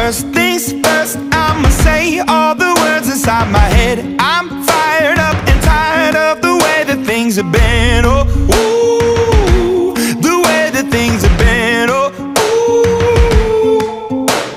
First things first, I'ma say all the words inside my head. I'm fired up and tired of the way that things have been. Oh, ooh.